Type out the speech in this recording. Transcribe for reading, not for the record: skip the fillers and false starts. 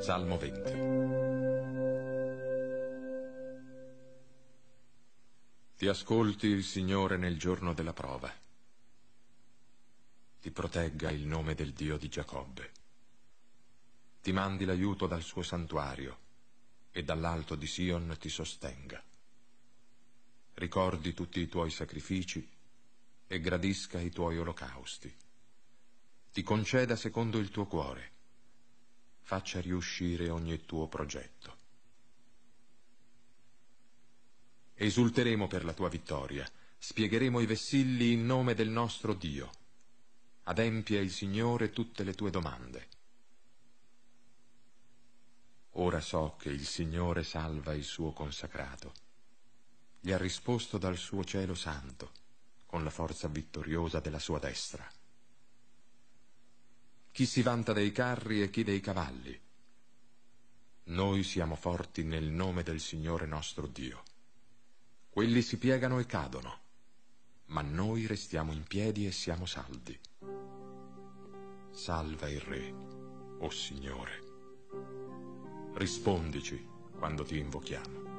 Salmo 20. Ti ascolti il Signore nel giorno della prova. Ti protegga il nome del Dio di Giacobbe. Ti mandi l'aiuto dal suo santuario e dall'alto di Sion ti sostenga. Ricordi tutti i tuoi sacrifici e gradisca i tuoi olocausti. Ti conceda secondo il tuo cuore. Faccia riuscire ogni tuo progetto. Esulteremo per la tua vittoria, spiegheremo i vessilli in nome del nostro Dio. Adempia il Signore tutte le tue domande. Ora so che il Signore salva il suo consacrato. Gli ha risposto dal suo cielo santo, con la forza vittoriosa della sua destra. Chi si vanta dei carri e chi dei cavalli? Noi siamo forti nel nome del Signore nostro Dio. Quelli si piegano e cadono, ma noi restiamo in piedi e siamo saldi. Salva il Re, o Signore. Rispondici quando ti invochiamo.